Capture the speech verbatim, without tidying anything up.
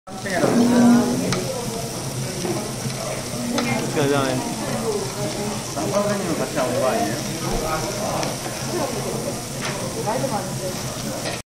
어떻게 하잖아요. 쌍 선생님은 같이 안 온 거 아니에요? 말도 많은데.